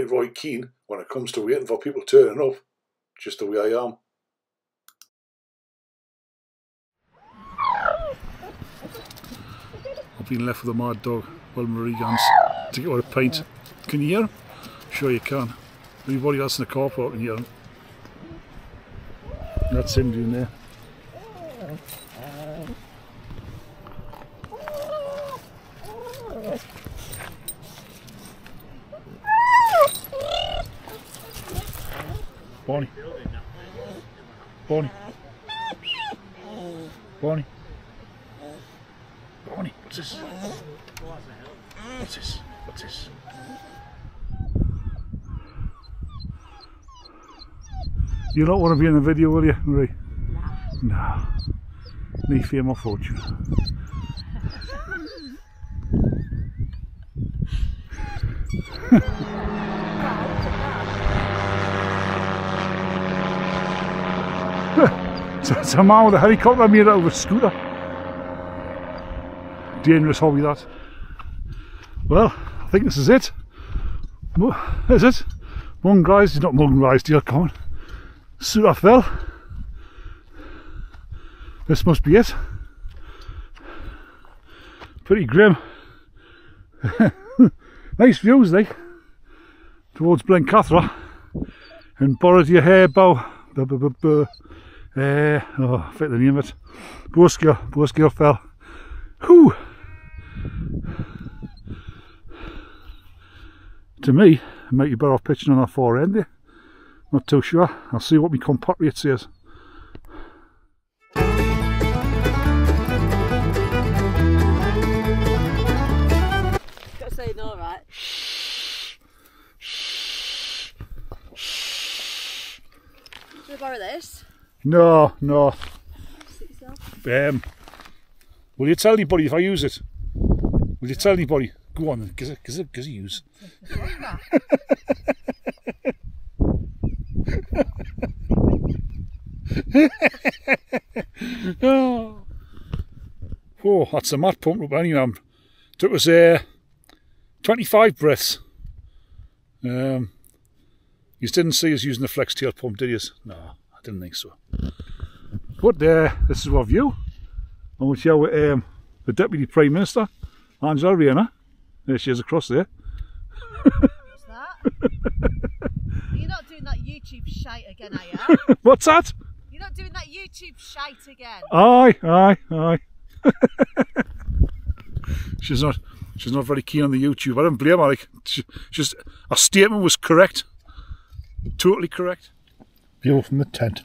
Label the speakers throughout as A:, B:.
A: right keen when it comes to waiting for people turning up, just the way I am. I've been left with a mad dog while Marree gone to get out a pint. Can you hear him? Sure you can. Everybody else in the car park can hear him. That's him doing there. Bonnie. Bonnie. Bonnie. Bonnie, what's this? What's this? What's this? You don't want to be in the video, will you, Marree? No. No. Me fear my fortune. It's a man with a helicopter made out of a scooter. Dangerous hobby, that. Well, I think this is it. Is it? Marree, not Marree, dear, come on. Sudafel. This must be it. Pretty grim. Nice views, like, towards Blencathra and Borrowdale Bow. Oh, I forget the name of it. Boscale Fell. Whew. To me, I might be better off pitching on that far end there. Not too sure. I'll see what my compatriot says.
B: Gotta say no, right? Should I borrow this?
A: No, no.
B: Sit yourself.
A: Will you tell anybody if I use it? Will you tell anybody? Go on then, gives it use. Oh, that's a mad pump up anyway. Took us 25 breaths. You didn't see us using the flex tail pump, did you? No, I didn't think so. But this is our view. And we'll show the Deputy Prime Minister, Angela Rayner. There she is across there.
B: What's that? You're not doing that YouTube shite again, are you?
A: What's that?
B: You're not doing that YouTube shite again.
A: Aye. She's not very keen on the YouTube. I don't blame her. Like, just her statement was correct. Totally correct. View from the tent.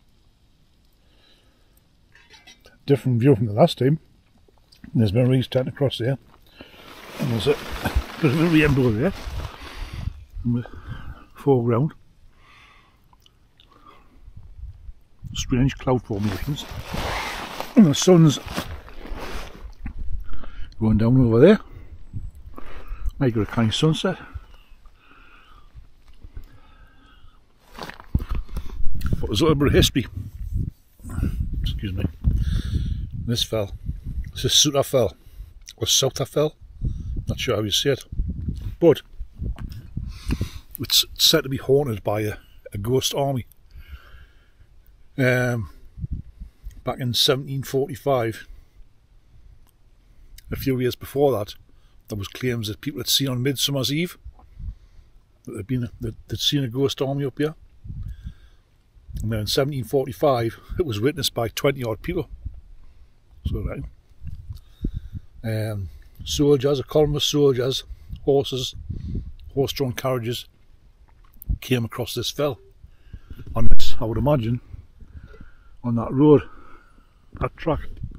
A: Different view from the last time. There's Marree's tent across there. And there's a bit of a rainbow there in the foreground. Strange cloud formations. And the sun's going down over there. Make it a kind of sunset. But there's a little bit of history. Excuse me. This fell. This is Sudafel or Southafel. Not sure how you say it. But it's said to be haunted by a ghost army. Back in 1745, a few years before that, there was claims that people had seen on Midsummer's Eve that they'd seen a ghost army up here. And then in 1745, it was witnessed by 20 odd people. So right. Soldiers, a column of soldiers, horses, horse-drawn carriages came across this fell. On this, I would imagine, on that road, that track.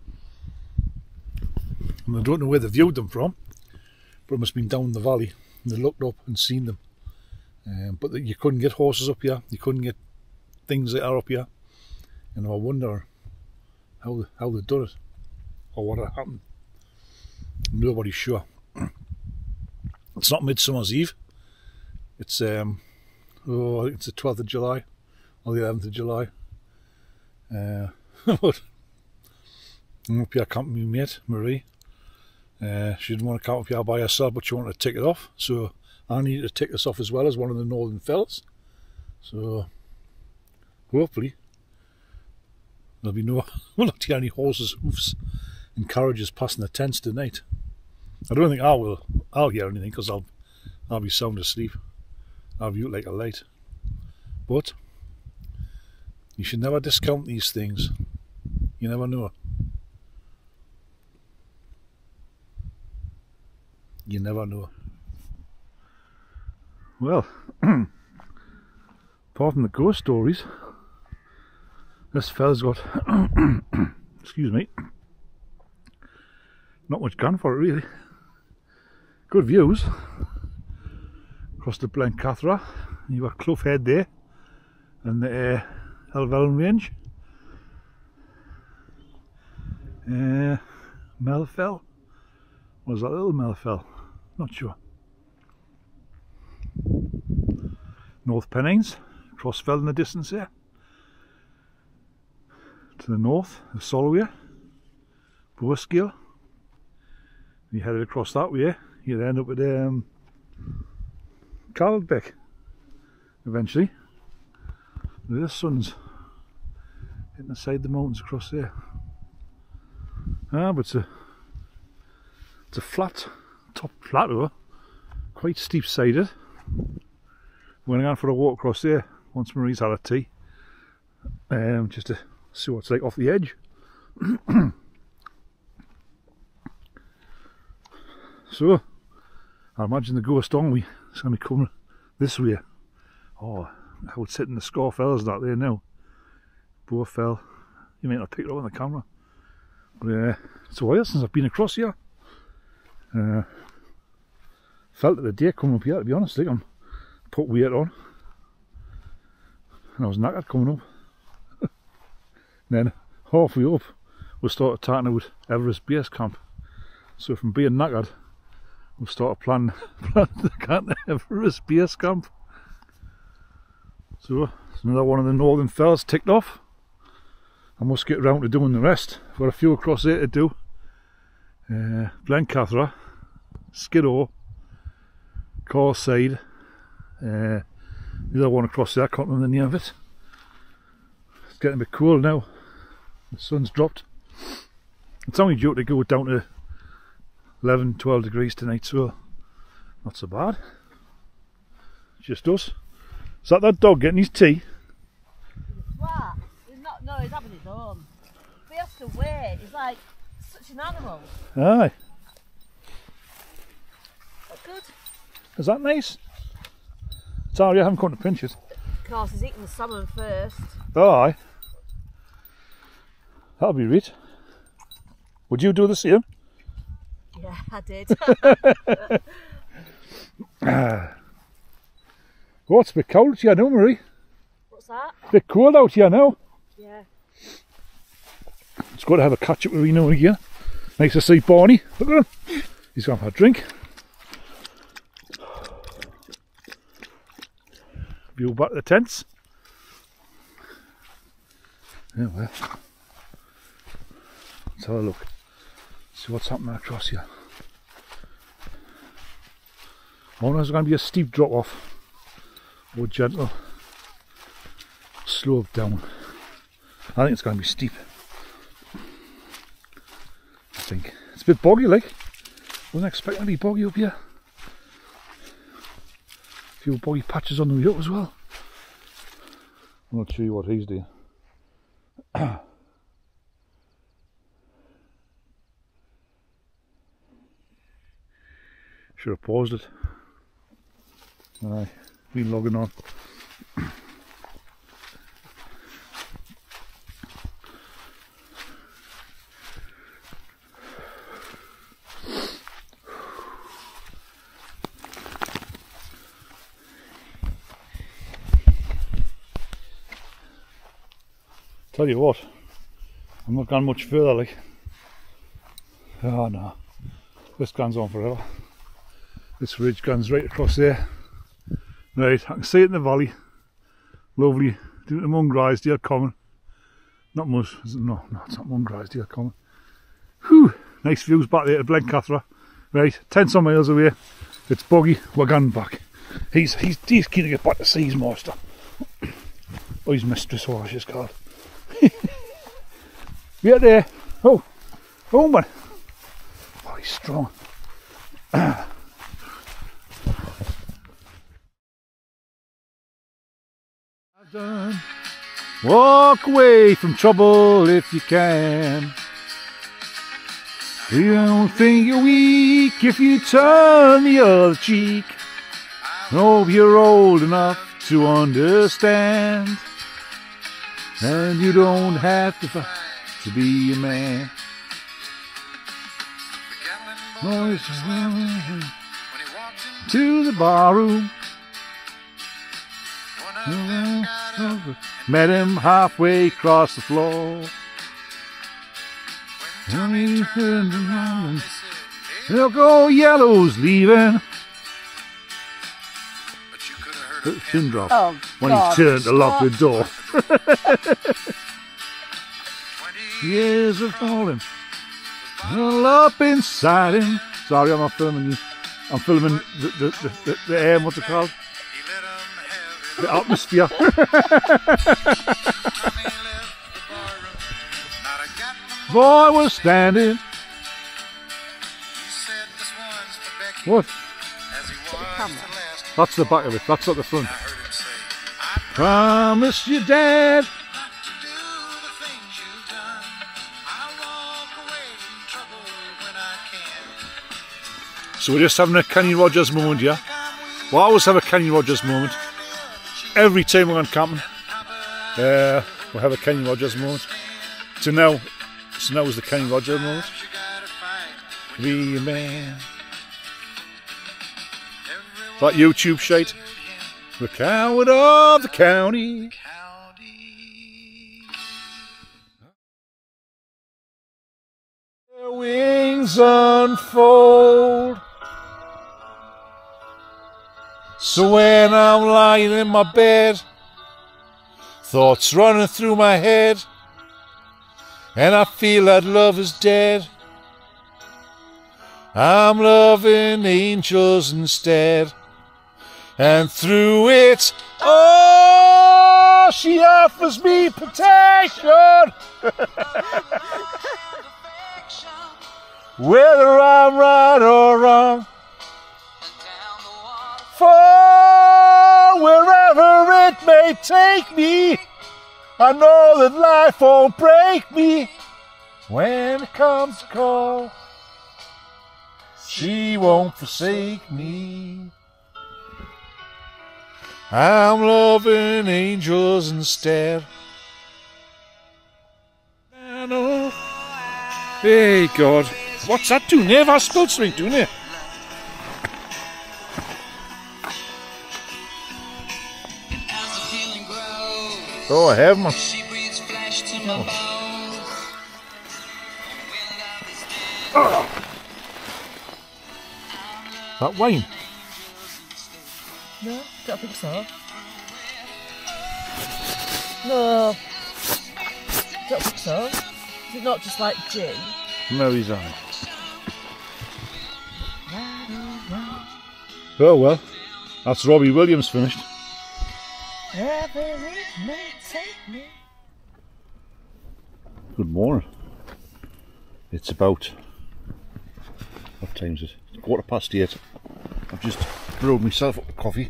A: And I don't know where they viewed them from, but it must have been down the valley. And they looked up and seen them. But you couldn't get horses up here, you couldn't get things that are up here. And I wonder how they done it, or what had happened. Nobody's sure. It's not Midsummer's Eve. It's I think it's the 12th of July or the 11th of July. But I'm up here camping with my mate, Marree. She didn't want to camp up here by herself, but she wanted to take it off. So I need to tick this off as well as one of the northern fells. So hopefully there'll be no, we'll not hear any horses' hoofs and carriages passing the tents tonight. I don't think I'll hear anything because I'll be sound asleep. I'll view it like a light. But you should never discount these things. You never know. You never know. Well, apart from the ghost stories, this fella's got excuse me, not much gun for it really. Good views across the Blencathra. You've got Clough Head there and the Helvellyn Range. Melfell. Was that Little Melfell? Not sure. North Pennines, Crossfell in the distance there. To the north of Solway, Boaskill. You headed across that way, you'd end up at Carlbeck eventually. The sun's hitting the side of the mountains across there. But it's a flat top plateau, quite steep sided. We're going for a walk across there once Marree's had a tea, just to see what it's like off the edge. So I imagine the ghost army is going to be coming this way. Oh, I would sit in the Scarfells that there now. Boafell. You might not pick it up on the camera, but it's a while since I've been across here. Felt it the day coming up here, to be honest. Like I'm put weight on and I was knackered coming up. Then halfway up we started talking about Everest Base Camp. So from being knackered we started planning to get to Everest Base Camp. So it's another one of the northern fells ticked off. I must get round to doing the rest. I've got a few across there to do. Blencathra, Skiddaw, Carside, the other one across there, I can't remember the name of it. It's getting a bit cool now. The sun's dropped. It's only due to go down to 11, 12 degrees tonight, so not so bad. It's just us. Is that dog getting his tea?
B: What? No, he's having his own. But he has to wait. He's like such an animal.
A: Aye.
B: That's good.
A: Is that nice? Sorry, I haven't come to pinch it.
B: Of course, he's eating the salmon first.
A: Oh, aye. That'll be right. Would you do the same?
B: Yeah, I did.
A: Oh, it's a bit cold here now, Marree.
B: What's that?
A: It's a bit cold out here now.
B: Yeah.
A: It's good to have a catch up with you now and again. Nice to see Barney. Look at him. He's going to have a drink. View back to the tents. Yeah, well. Let's have a look. See what's happening across here. Oh, there's going to be a steep drop off. Or gentle slope down. I think it's going to be steep. I think it's a bit boggy, like. Wasn't expecting to be boggy up here. A few boggy patches on the way up as well. I'm not sure what he's doing. Should have paused it. Aye. Been logging on. Tell you what, I'm not going much further, like. Oh no, this gun's on forever. This ridge gun's right across there. Right, I can see it in the valley. Lovely. Down to Mungrisdale Common. Not much, no, it's not Mungrisdale Common. Whew, nice views back there to Blencathra. Right, 10 some miles away. It's Buggy. We're going back. He's keen to get back to see his master. Oh, his mistress, or she's called. Get there. Oh, man. Oh, he's strong. Done. Walk away from trouble if you can. You don't think you're weak if you turn the other cheek. Hope you're old enough to understand, and you don't have to fight to be a man. To the barroom. Met him halfway across the floor. And he turned around and look, oh, yellow's leaving. Pin drop.
B: Oh,
A: when
B: God.
A: he turned to lock the door. Years of falling all up inside him. Sorry, I'm not filming you. I'm filming the air, what's it called? The atmosphere. Boy was standing. What? That's the back of it. That's not the front. Promise you, Dad. So we're just having a Kenny Rogers moment, yeah? We always have a Kenny Rogers moment. Every time we're on camping, we have a Kenny Rogers moment. So now is the Kenny Rogers moment. Be a man. That YouTube shite. The coward of the county. Their wings unfold. So when I'm lying in my bed, thoughts running through my head, and I feel that love is dead, I'm loving angels instead. And through it, oh, she offers me protection. Whether I'm right or wrong, for wherever it may take me, I know that life won't break me. When it comes to call, she won't forsake me. I'm loving angels instead. Hey God, what's that doing there? I've spilled something doing there. Oh, I have man. Oh. That wine?
B: No, don't think so. No, don't think so. Is it not just like gin?
A: Marree's on. Oh well, that's Robbie Williams finished. Good morning. It's about, what time is it? It's 8:15. I've just brewed myself up a coffee.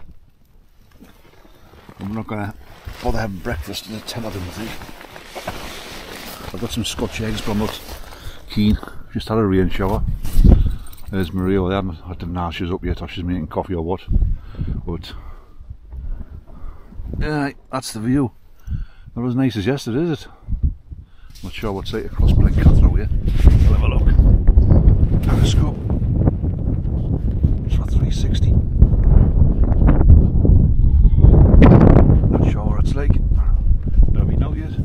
A: I'm not going to bother having breakfast in a tent, I don't think. I've got some Scotch eggs, but I'm not keen. Just had a rain shower. There's Marree over there. I don't know if she's up yet or she's making coffee or what. But yeah, that's the view. Not as nice as yesterday, is it? Not sure what's like across Blencathra here. We'll have a look. Periscope. It's for 360. Not sure what it's like. Don't we know yet?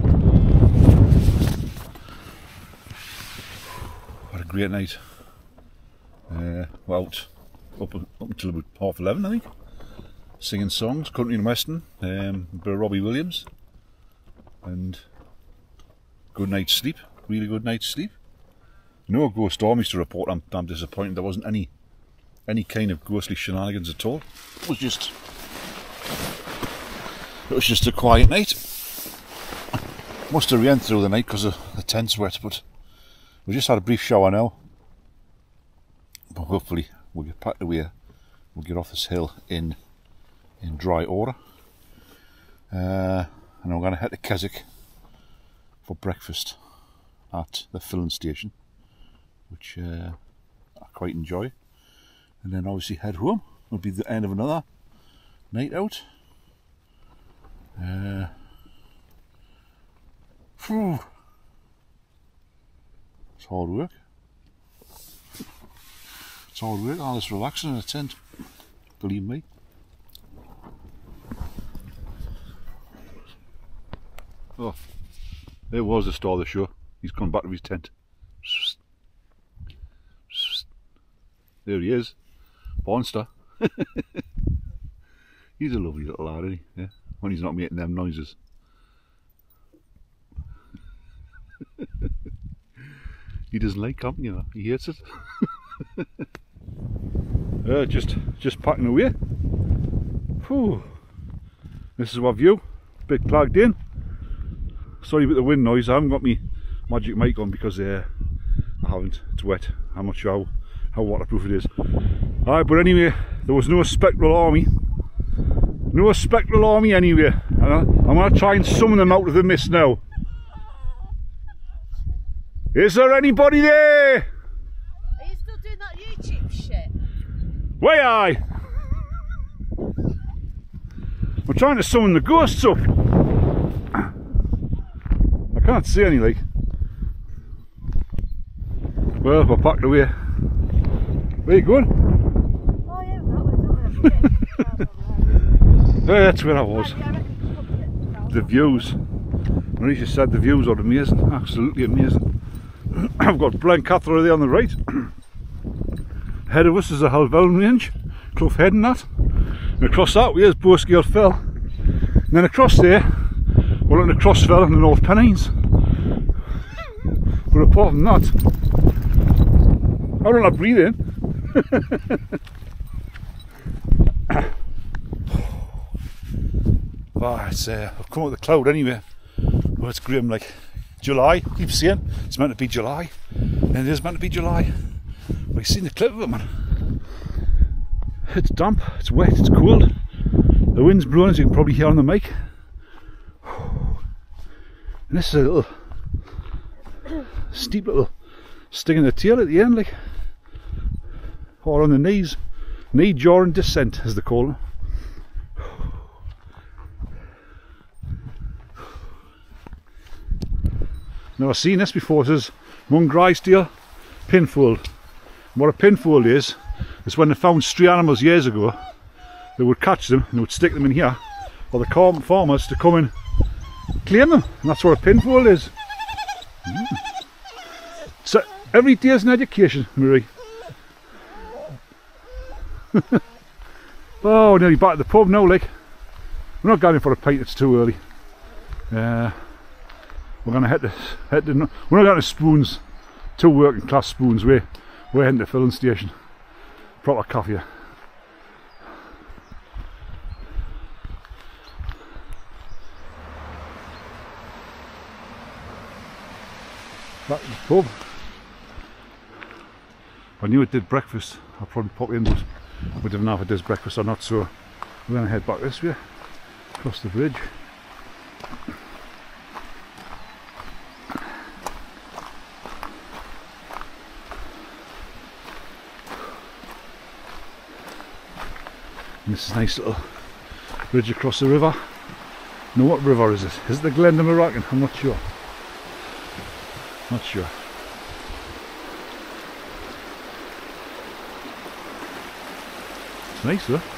A: What a great night. We're out up until about 11:30, I think. Singing songs, country and western, a bit of Robbie Williams, and good night's sleep, really good night's sleep. No ghost stormies to report. I'm disappointed there wasn't any any kind of ghostly shenanigans at all. It was just a quiet night. Must have rained through the night because the tent's wet, but we just had a brief shower now. But hopefully we'll get packed away. We'll get off this hill in dry order. And I'm going to head to Keswick for breakfast at the filling station, which I quite enjoy. And then obviously head home. It'll be the end of another night out. It's hard work. It's hard work, all this relaxing in a tent, believe me. Oh, there was the star of the show. He's gone back to his tent. There he is, Bonster. He's a lovely little lad, isn't he? Yeah, when he's not making them noises. He doesn't like company, you know. He hates it. Just packing away. Whew. This is our view. Bit plugged in. Sorry about the wind noise. I haven't got my magic mic on because I haven't. It's wet. I'm not sure how waterproof it is. Alright, but anyway, there was no spectral army. No spectral army anywhere. I'm going to try and summon them out of the mist now. Is there anybody there?
B: Are you still doing that YouTube shit?
A: Way aye! We're trying to summon the ghosts up. I can't see any, like. Well, we're packed away. Where you going?
B: Oh yeah, we're
A: Yeah, that's where I was. The views. Marree said the views are amazing, absolutely amazing. I've got Blencathra there on the right. Ahead of us is the Helvellyn range, Clough Head and that. And across that way is Boscale Fell. And then across there, we're looking at Crossfell and the North Pennines. But apart from that, I don't like breathing. I've come out of the cloud anyway. Oh, it's grim, like July. Keep saying it's meant to be July, and it is meant to be July. But you've seen the clip of it, man. It's damp, it's wet, it's cold. The wind's blowing, as you can probably hear on the mic. And this is a little steep little sting in the tail at the end, like, or on the knees. Knee jarring descent, as they call it. Never seen this before. This is Mungraisdale pinfold. What a pinfold is when they found stray animals years ago, they would catch them and they would stick them in here for the farmers to come and claim them. And that's what a pinfold is. So every day is an education, Marree. Oh, nearly back at the pub now, like. We're not going for a pint, it's too early. We're going to head to we're not going to Spoons, 2 working class Spoons. We're heading to the filling station. Proper coffee. Back to the pub. I knew it did breakfast. I'll probably pop in, but we didn't know if it does breakfast or not, so we're going to head back this way, across the bridge. And this is a nice little bridge across the river. Now, what river is it? Is it the Glendamaracan? I'm not sure. Not sure. It's nice though.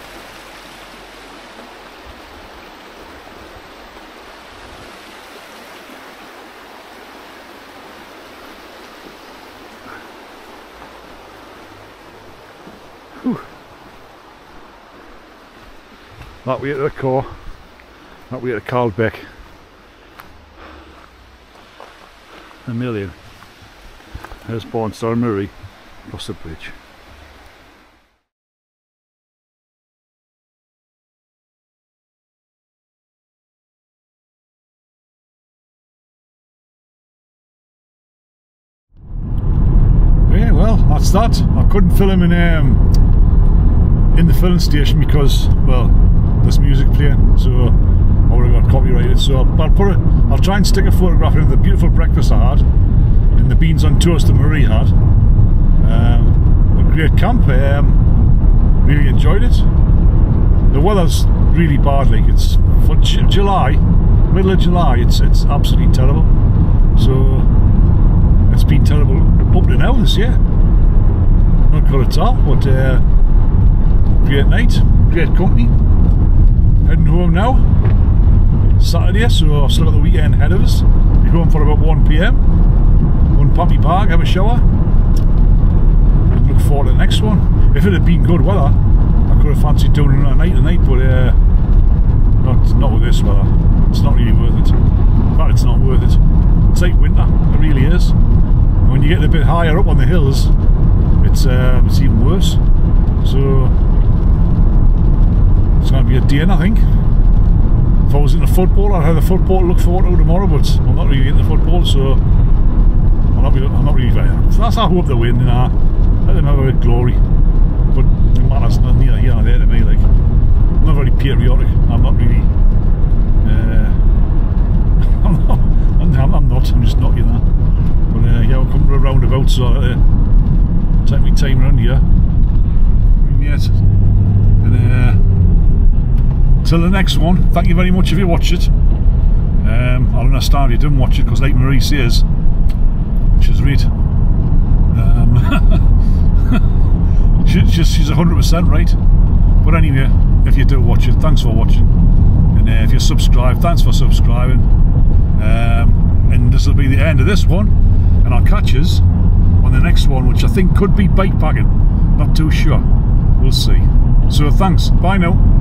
A: Whew. That way at the core, that way at the Carlbeck. A million. There's Barnstar and Marree across the bridge. that's that. I couldn't film in the filling station because, well, there's music playing, so I would have got copyrighted. So I'll try and stick a photograph in the beautiful breakfast I had and the beans on toast that Marree had. A great camp. Really enjoyed it. The weather's really bad, like it's for July, middle of July, it's absolutely terrible. So it's been terrible up to now this year. Not good at all, but great night, great company. Heading home now, Saturday, so I've still got the weekend ahead of us. Be home for about 1 PM, unpack my bag, have a shower, and look forward to the next one. If it had been good weather, I could have fancied doing another night tonight, but not with this weather. It's not really worth it. In fact, it's not worth it. It's like winter, it really is. When you get a bit higher up on the hills, it's even worse. So it's going to be a day, I think. If I was into football, I'd have the football to look forward to tomorrow, but I'm not really into football, so I'm not really very. So that's, I hope they win, and let them have a bit of glory. But it matters neither here nor there to me. Like, I'm not very patriotic. I'm not really. I'm not. I'm just not, you know. But yeah, we'll come to a roundabout, so I'll take my time around here. Yes. And till the next one. Thank you very much if you watched it. I'll understand if you didn't watch it, because like Marree says, which is right. She's 100% right. But anyway, if you do watch it, thanks for watching. And if you subscribe, thanks for subscribing. And this will be the end of this one, and I'll catch us on the next one, which I think could be bike packing. Not too sure. We'll see. So thanks. Bye now.